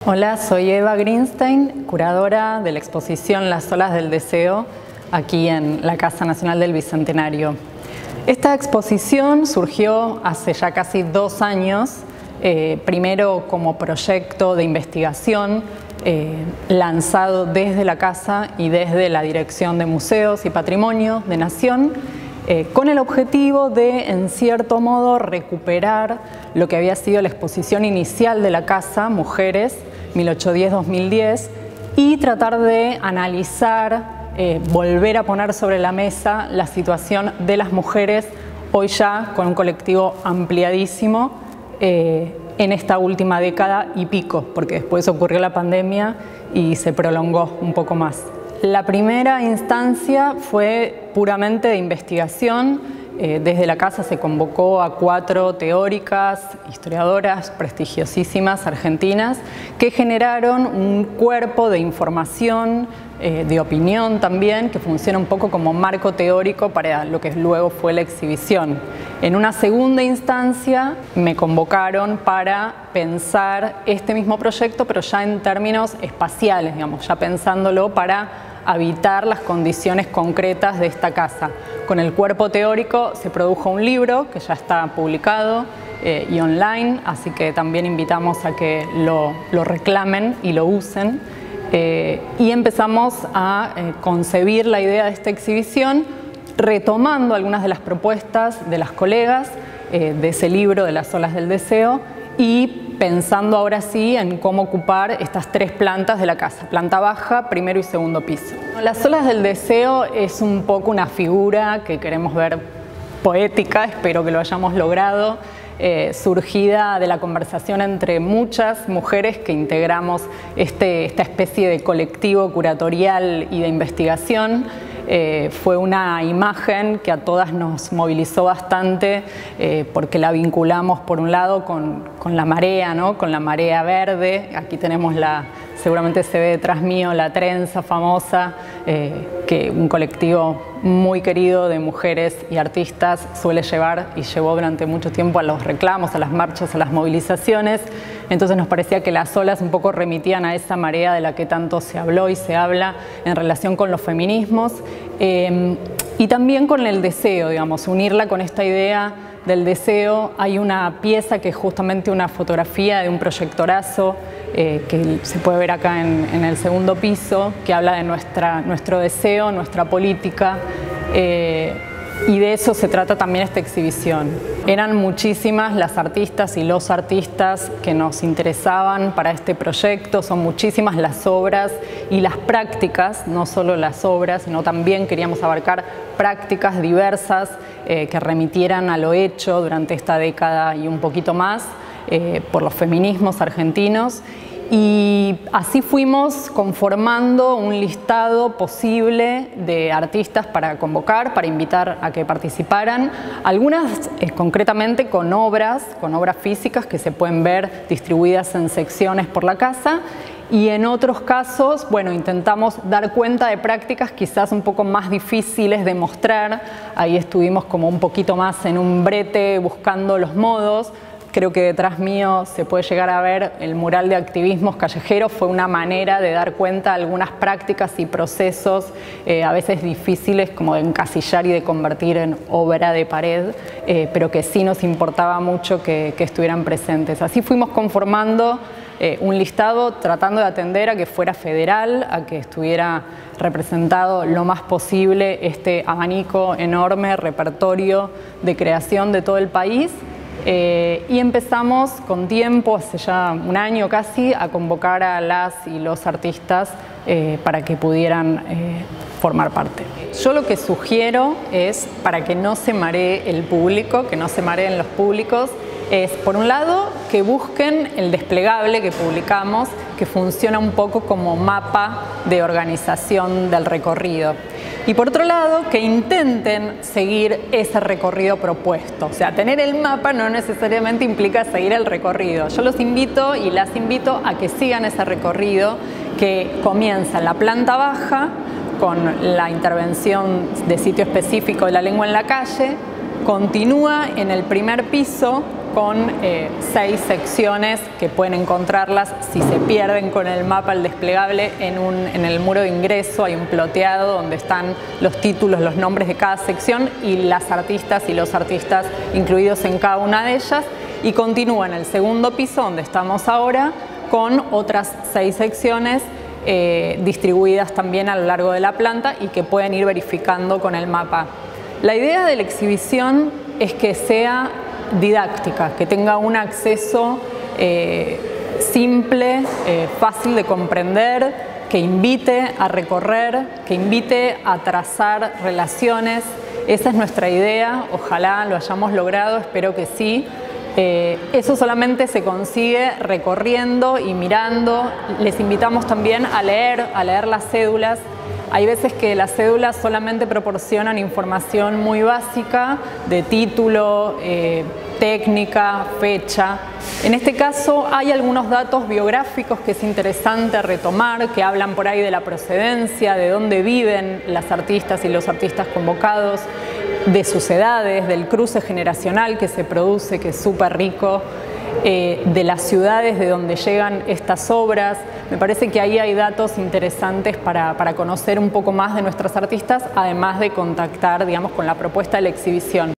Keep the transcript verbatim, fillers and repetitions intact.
Hola, soy Eva Greenstein, curadora de la exposición Las olas del deseo, aquí en la Casa Nacional del Bicentenario. Esta exposición surgió hace ya casi dos años, eh, primero como proyecto de investigación eh, lanzado desde la Casa y desde la Dirección de Museos y Patrimonio de Nación, Eh, con el objetivo de, en cierto modo, recuperar lo que había sido la exposición inicial de la Casa, Mujeres, mil ochocientos diez a dos mil diez, y tratar de analizar, eh, volver a poner sobre la mesa la situación de las mujeres, hoy ya con un colectivo ampliadísimo, eh, en esta última década y pico, porque después ocurrió la pandemia y se prolongó un poco más. La primera instancia fue puramente de investigación. Eh, desde la Casa se convocó a cuatro teóricas, historiadoras prestigiosísimas argentinas, que generaron un cuerpo de información, eh, de opinión también, que funciona un poco como marco teórico para lo que luego fue la exhibición. En una segunda instancia me convocaron para pensar este mismo proyecto, pero ya en términos espaciales, digamos, ya pensándolo para habitar las condiciones concretas de esta casa. Con el cuerpo teórico se produjo un libro que ya está publicado eh, y online, así que también invitamos a que lo, lo reclamen y lo usen. Eh, y empezamos a eh, concebir la idea de esta exhibición retomando algunas de las propuestas de las colegas eh, de ese libro de Las olas del deseo y pensando ahora sí en cómo ocupar estas tres plantas de la casa, planta baja, primero y segundo piso. Las olas del deseo es un poco una figura que queremos ver poética, espero que lo hayamos logrado, eh, surgida de la conversación entre muchas mujeres que integramos este, esta especie de colectivo curatorial y de investigación. Eh, fue una imagen que a todas nos movilizó bastante eh, porque la vinculamos por un lado con, con la marea, ¿no? Con la marea verde. Aquí tenemos la, seguramente se ve detrás mío, la trenza famosa, eh, que un colectivo muy querido de mujeres y artistas suele llevar y llevó durante mucho tiempo a los reclamos, a las marchas, a las movilizaciones. Entonces nos parecía que las olas un poco remitían a esa marea de la que tanto se habló y se habla en relación con los feminismos eh, y también con el deseo, digamos, unirla con esta idea del deseo. Hay una pieza que es justamente una fotografía de un proyectorazo eh, que se puede ver acá en, en el segundo piso, que habla de nuestra, nuestro deseo, nuestra política. Eh, Y de eso se trata también esta exhibición. Eran muchísimas las artistas y los artistas que nos interesaban para este proyecto, son muchísimas las obras y las prácticas, no solo las obras, sino también queríamos abarcar prácticas diversas eh, que remitieran a lo hecho durante esta década y un poquito más eh, por los feminismos argentinos. Y así fuimos conformando un listado posible de artistas para convocar, para invitar a que participaran. Algunas eh, concretamente con obras, con obras físicas que se pueden ver distribuidas en secciones por la casa. Y en otros casos, bueno, intentamos dar cuenta de prácticas quizás un poco más difíciles de mostrar. Ahí estuvimos como un poquito más en un brete buscando los modos. Creo que detrás mío se puede llegar a ver el mural de activismos callejeros. Fue una manera de dar cuenta de algunas prácticas y procesos eh, a veces difíciles como de encasillar y de convertir en obra de pared, eh, pero que sí nos importaba mucho que, que estuvieran presentes. Así fuimos conformando eh, un listado tratando de atender a que fuera federal, a que estuviera representado lo más posible este abanico enorme, repertorio de creación de todo el país. Eh, y empezamos con tiempo, hace ya un año casi, a convocar a las y los artistas eh, para que pudieran eh, formar parte. Yo lo que sugiero es, para que no se maree el público, que no se mareen los públicos, es, por un lado, que busquen el desplegable que publicamos, que funciona un poco como mapa de organización del recorrido. Y por otro lado, que intenten seguir ese recorrido propuesto. O sea, tener el mapa no necesariamente implica seguir el recorrido. Yo los invito y las invito a que sigan ese recorrido que comienza en la planta baja con la intervención de sitio específico de la lengua en la calle, continúa en el primer piso con eh, seis secciones que pueden encontrarlas si se pierden con el mapa, el desplegable, en, un, en el muro de ingreso hay un ploteado donde están los títulos, los nombres de cada sección y las artistas y los artistas incluidos en cada una de ellas, y continúa en el segundo piso donde estamos ahora con otras seis secciones eh, distribuidas también a lo largo de la planta y que pueden ir verificando con el mapa. La idea de la exhibición es que sea didáctica, que tenga un acceso eh, simple, eh, fácil de comprender, que invite a recorrer, que invite a trazar relaciones. Esa es nuestra idea, ojalá lo hayamos logrado, espero que sí. Eh, eso solamente se consigue recorriendo y mirando. Les invitamos también a leer, a leer las cédulas. Hay veces que las cédulas solamente proporcionan información muy básica de título, eh, técnica, fecha. En este caso hay algunos datos biográficos que es interesante retomar, que hablan por ahí de la procedencia, de dónde viven las artistas y los artistas convocados, de sus edades, del cruce generacional que se produce, que es súper rico, eh, de las ciudades de donde llegan estas obras. Me parece que ahí hay datos interesantes para, para conocer un poco más de nuestras artistas, además de contactar, digamos, con la propuesta de la exhibición.